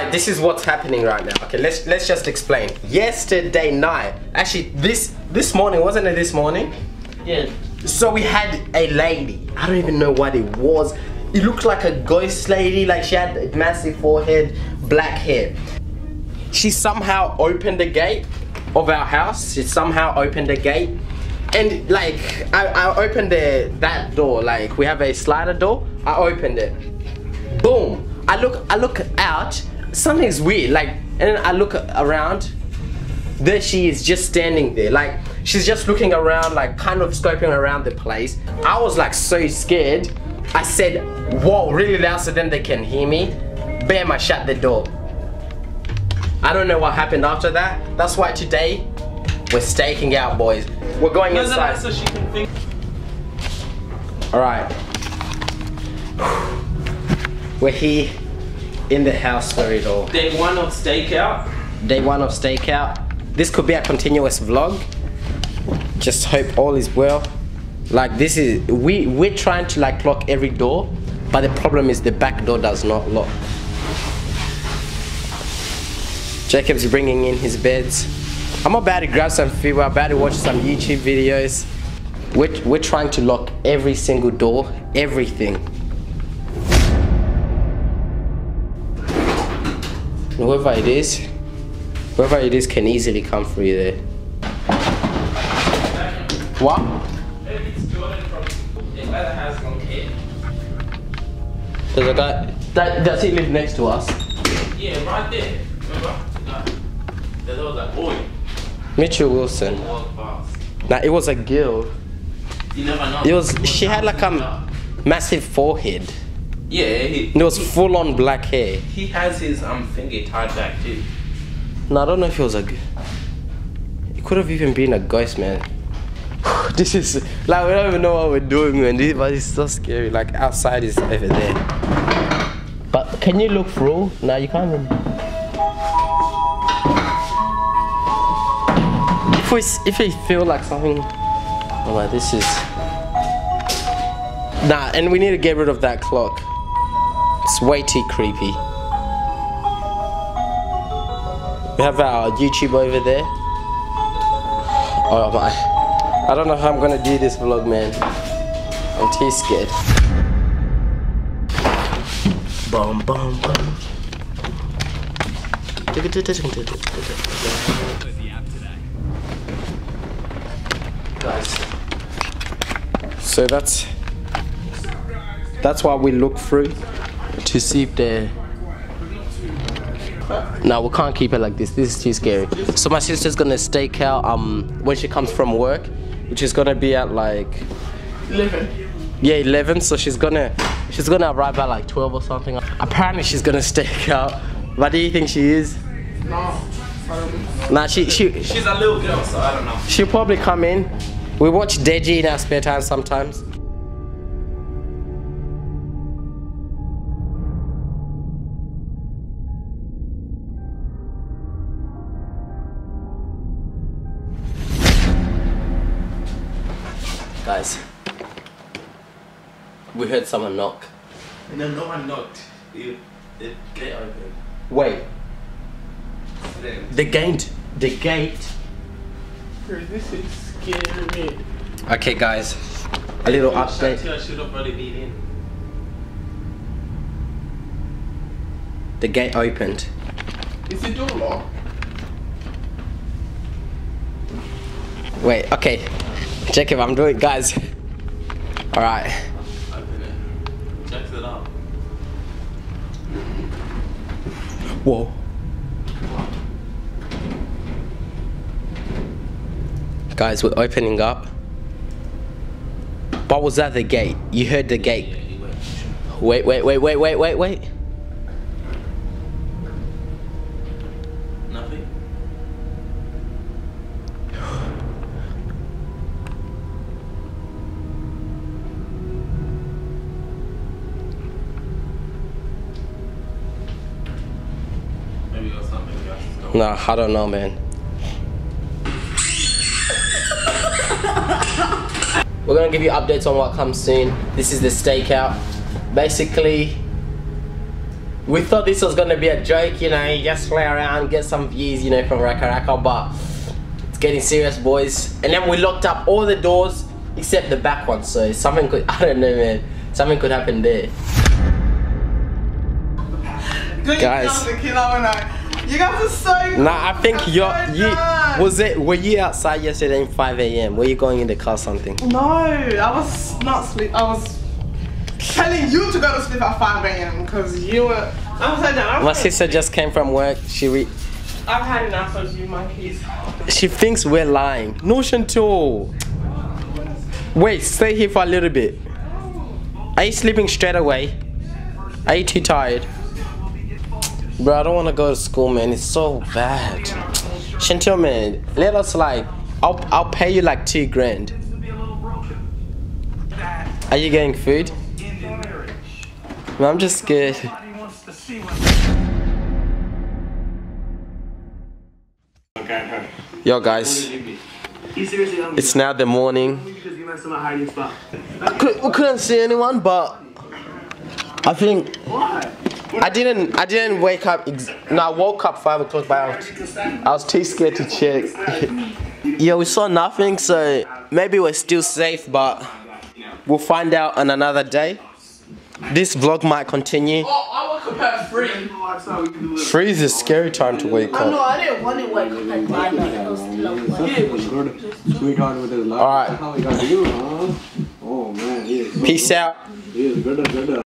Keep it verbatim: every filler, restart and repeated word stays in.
Alright, this is what's happening right now. Okay, let's let's just explain. Yesterday night, actually this this morning, wasn't it this morning? Yeah. So we had a lady. I don't even know what it was. It looked like a ghost lady, like she had a massive forehead, black hair. She somehow opened the gate of our house. She somehow opened the gate. And like, I, I opened the, that door, like we have a slider door. I opened it. Boom. I look, I look out. Something's weird, like, and then I look around. There she is, just standing there. Like, she's just looking around, like kind of scoping around the place. I was like so scared. I said, whoa, really loud so then they can hear me. Bam, I shut the door. I don't know what happened after that. That's why today, we're staking out, boys. We're going no, inside. So she can think. Alright. We're here in the house for it all. Day one of stakeout. Day one of stakeout. This could be a continuous vlog. Just hope all is well. Like this is, we, we're trying to like lock every door, but the problem is the back door does not lock. Jacob's bringing in his beds. I'm about to grab some food, we're about to watch some YouTube videos. We're, we're trying to lock every single door, everything. Whoever it is, whoever it is can easily come through there. What? Maybe it's Jordan from the other house on Kate. There's a guy, that, does he live next to us? Yeah, right there. Remember? The guy. There was like, boy. Mitchell Wilson. Walk past. Nah, it was a girl. You never know. It was, she had like a massive forehead. Yeah, he, It was he, full on black hair. he has his um finger tied back too. No, I don't know if it was a, it could have even been a ghost, man. This is, like we don't even know what we're doing, man, this, but it's so scary. Like outside is over there. But can you look through? No, you can't even. If we, if we feel like something, oh my, this is, nah, and we need to get rid of that clock. It's way too creepy. We have our YouTube over there. Oh my, I don't know how I'm gonna do this vlog, man. I'm too scared. Boom, boom, boom. Guys, so that's that's why we look through to see if they're. No, we can't keep it like this. This is too scary. So my sister's gonna stake out um when she comes from work, which is gonna be at like eleven. Yeah, eleven. So she's gonna she's gonna arrive at like twelve or something. Apparently she's gonna stake out. But do you think she is? No, I don't know. Nah, she she She's a little girl, so I don't know. she'll probably come in. We watch Deji in our spare time sometimes. Guys, we heard someone knock. No, no one knocked. It, the gate opened. Wait, Then, the gate, the gate. this is scaring me. Okay, guys, a little update. I should have already been in. The gate opened. Is the door locked? Wait, okay, check if I'm doing, guys. All right. Open it. Check it out. Whoa. Guys, we're opening up. What was that? The gate? You heard the gate. Wait, wait, wait, wait, wait, wait, wait. Nothing? Maybe it was something else. Nah, I don't know, man. We're gonna give you updates on what comes soon. This is the stakeout. Basically, We thought this was gonna be a joke, you know, you just play around, get some views, you know, from Raka Raka, but it's getting serious, boys. And then we locked up all the doors except the back one, so something could, I don't know, man, something could happen there. Guys, you guys are so. nah, I think you're, so you, was it, were you outside yesterday in five A M? Were you going in the car or something? No, I was not sleep. I was telling you to go to sleep at five A M because you were. I'm so done. My sister just came from work. She re I've had enough of you monkeys. She thinks we're lying. No, Chantal. Wait, stay here for a little bit. Are you sleeping straight away? Are you too tired? Bro, I don't want to go to school, man. It's so bad. Chantal, man, let us like, I'll, I'll pay you like two grand. Are you getting food? No, I'm just scared. Yo, guys. It's now the morning. Could, we couldn't see anyone, but I think I didn't. I didn't wake up. Ex no, I woke up five o'clock, but I was, I was too scared to check. Yeah, we saw nothing, so maybe we're still safe, but we'll find out on another day. This vlog might continue. Oh, I woke up at three. Three is a scary time to wake I know, up. I didn't want to wake up at three. I was still up. Sweetheart with his love. All right. How we got you, huh? Oh man, he is. Peace out. He is good, good.